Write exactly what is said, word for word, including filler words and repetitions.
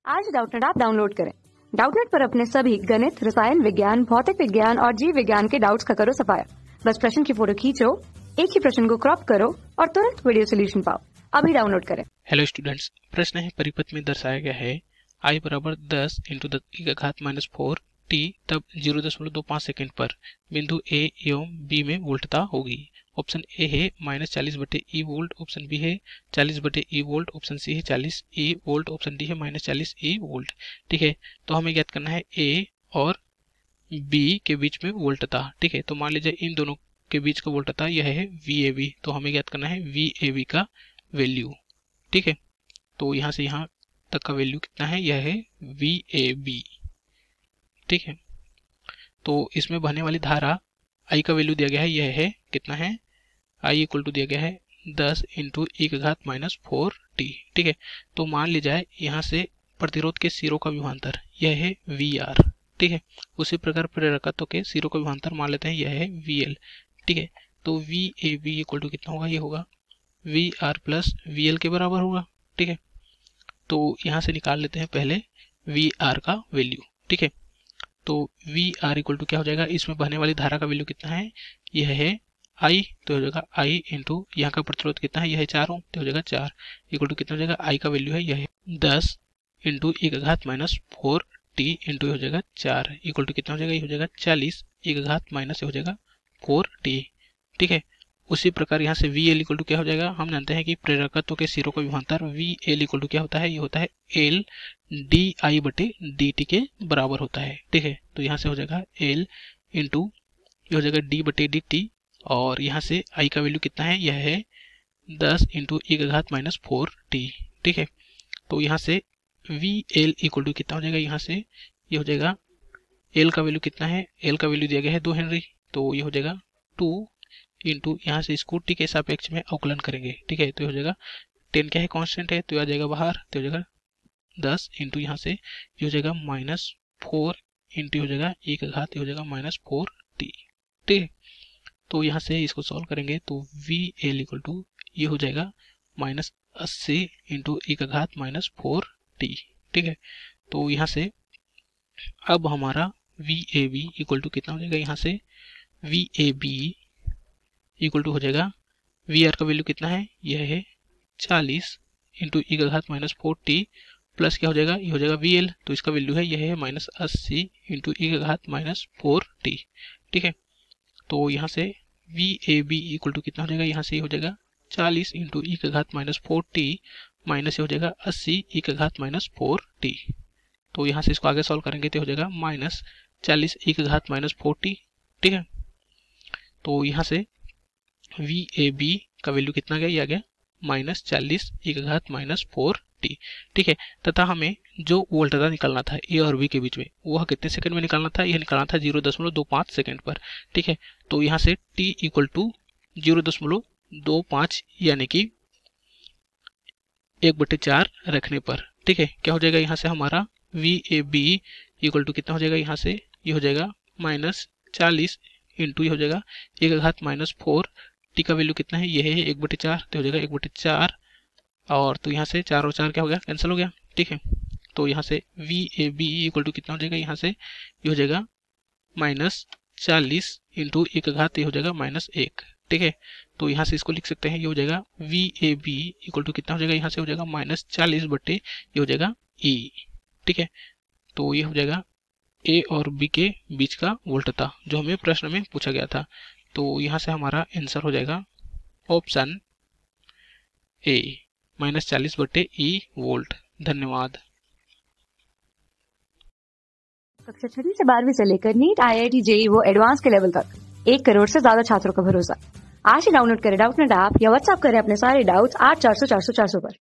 आज Doubtnut app download करें। Doubtnut पर अपने सभी गणित, रसायन विज्ञान, भौतिक विज्ञान और जीव विज्ञान के डाउट्स का करो सफाया। बस प्रश्न की फोटो खींचो, एक ही प्रश्न को क्रॉप करो और तुरंत वीडियो सोल्यूशन पाओ। अभी डाउनलोड करें। हेलो स्टूडेंट्स, प्रश्न है परिपथ में दर्शाया गया है आई बराबर दस इंटू दस की घात माइनस फोर टी तब जीरो दशमलव दो पाँच सेकेंड पर बिंदु ए एवं बी में वोल्टता होगी। ऑप्शन ए है माइनस चालीस बटे ई वोल्ट, ऑप्शन बी है चालीस बटे ई वोल्ट, ऑप्शन सी है चालीस ई वोल्ट, ऑप्शन डी है माइनस चालीस ई वोल्ट। ठीक है, तो हमें ज्ञात करना है ए और बी के बीच में वोल्टता। ठीक है, तो मान लीजिए इन दोनों के बीच का वोल्टता यह है वी ए बी, तो हमें ज्ञात करना है वी ए बी का वैल्यू। ठीक है, तो यहाँ से यहाँ तक का वैल्यू कितना है, यह है वी ए बी। ठीक है, तो इसमें बहने वाली धारा आई का वैल्यू दिया गया है, यह है कितना है, आई इक्वल टू दिया गया है दस इंटू ई का घात माइनस फोर टी। ठीक है, तो मान ली जाए यहाँ से प्रतिरोध के सिरों का विभवांतर यह है वी आर। ठीक है, उसी प्रकार प्रेरकत्व के सिरों का विभवांतर मान लेते हैं यह है वी एल। ठीक है, तो V A B equal to कितना होगा, ये होगा V R plus V L के बराबर होगा। ठीक है, तो यहाँ से निकाल लेते हैं पहले वी आर का वैल्यू। ठीक है, तो वी आर इक्वल टू क्या हो जाएगा, इसमें बहने वाली धारा का वैल्यू कितना है, यह है आई, तो हो जाएगा आई इंटू यहाँ का प्रतिरोध कितना है, यह है चार ओम, तो हो जाएगा चार इक्वल टू कितना हो जाएगा, आई का वैल्यू है यह है दस इंटू ई का घात माइनस फोर टी इंटू हो जाएगा चार इक्वल टू कितना हो जाएगा, ये हो जाएगा चालीस ई का घात माइनस हो जाएगा फोर टी। ठीक है, उसी प्रकार यहाँ से वी एल इक्वल टू क्या हो जाएगा, हम जानते हैं कि प्रेरकत्व के सिरों का विभवांतर वी एल इक्वल टू क्या होता है, ये होता है एल डी आई बटे डी टी के बराबर होता है। ठीक है, तो यहाँ से हो जाएगा एल इंटू ये हो जाएगा डी बटे डी टी, और यहाँ से आई का वैल्यू कितना है, यह है दस इंटू ई का घात माइनस फोर टी। ठीक है, तो यहाँ से वी एल इक्वल टू कितना हो जाएगा, यहाँ से ये हो जाएगा एल का वैल्यू कितना है, एल का वैल्यू दिया गया है दो हेनरी, तो ये हो जाएगा टू इंटू यहाँ से इसको टी के सापेक्ष में अवकलन करेंगे। ठीक है, तो ये हो जाएगा टेन क्या है, कांस्टेंट है, तो ये आ जाएगा बाहर, तो हो जाएगा दस इंटू यहाँ से ये हो जाएगा माइनस फोर इंटू हो जाएगा ई का घात ये हो जाएगा माइनस फोर टी। ठीक है, तो यहाँ से इसको सॉल्व करेंगे तो वी एल इक्वल टू ये हो जाएगा माइनस अस्सी इंटू ई का घात माइनस फोर टी। ठीक है, तो यहाँ से अब हमारा V A B equal to कितना हो जाएगा, यहाँ से V A B equal to हो जाएगा वी आर का वैल्यू कितना है, यह है चालीस इंटू ई का घात माइनस फोर टी प्लस क्या हो जाएगा, ये हो जाएगा वी एल, तो इसका वैल्यू है यह है माइनस अस्सी इंटू ई का घात माइनस फोर टी। ठीक है, तो यहाँ से V A B equal to कितना हो जाएगा, यहाँ से ये हो जाएगा चालीस इंटू ई का घात माइनस फोर टी माइनस ये हो जाएगा अस्सी ई का घात माइनस फोर टी। तो यहाँ से इसको आगे सॉल्व करेंगे तो हो जाएगा माइनस चालीस ई का घात माइनस फोर टी। ठीक है, तो यहाँ से वी ए बी का वैल्यू कितना गया, ये आ गया माइनस चालीस ई का घात माइनस फोर टी। ठीक है, तथा हमें जो वोल्टता निकालना था ए और बी के बीच में वह कितने सेकंड में निकालना था, यह निकालना था जीरो दशमलव दो पाँच सेकेंड पर। ठीक है, तो यहाँ से टी इक्वल टू जीरो दशमलव दो पाँच यानी कि एक बटे चार रखने पर। ठीक है, क्या हो जाएगा, यहाँ से हमारा V A B equal to कितना हो जाएगा, यहाँ से ये हो जाएगा माइनस चालीस इंटू ये हो जाएगा एक घात माइनस फोर टी का वैल्यू कितना है, ये है एक बटे चार, तो हो जाएगा एक बटे चार, और तो यहाँ से चार और चार क्या हो गया, कैंसिल हो गया। ठीक है, तो यहाँ से V A B equal to कितना हो जाएगा, यहाँ से ये हो जाएगा माइनस चालीस इंटू एक घात ये हो जाएगा माइनस एक। ठीक है, तो यहाँ से इसको लिख सकते हैं, ये हो जाएगा V A B equal to कितना हो जाएगा, यहाँ से हो जाएगा माइनस चालीस बटे ये हो जाएगा ई। ठीक है, तो ये हो जाएगा ए और बी के बीच का वोल्टता जो हमें प्रश्न में पूछा गया था। तो यहाँ से हमारा आंसर हो जाएगा ऑप्शन ए माइनस चालीस बटे ई वोल्ट। धन्यवाद। कक्षा छठी से बारहवीं से लेकर NEET, I I T, JEE वो एडवांस के लेवल तक एक करोड़ से ज्यादा छात्रों का भरोसा। आज ही डाउनलोड करें डाउटनेट ऐप या व्हाट्सएप करें अपने सारे डाउट्स आठ चार सौ चार सौ चार सौ पर।